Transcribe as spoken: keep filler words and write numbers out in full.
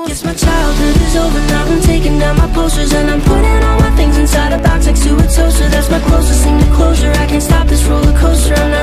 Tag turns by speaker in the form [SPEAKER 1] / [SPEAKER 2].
[SPEAKER 1] Guess my childhood is over now. I'm taking down my posters and I'm putting all my things inside a box next to a toaster. That's my closest thing to closure. I can't stop this roller coaster. I'm not